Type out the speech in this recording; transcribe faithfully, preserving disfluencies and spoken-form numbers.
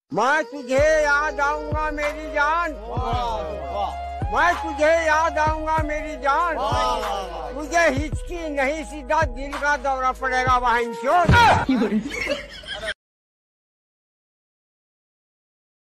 मैं तुझे याद आऊंगा मेरी जान, मैं तुझे याद आऊंगा मेरी जान, तुझे हिचकी नहीं सीधा दिल का दौरा पड़ेगा वहाँ।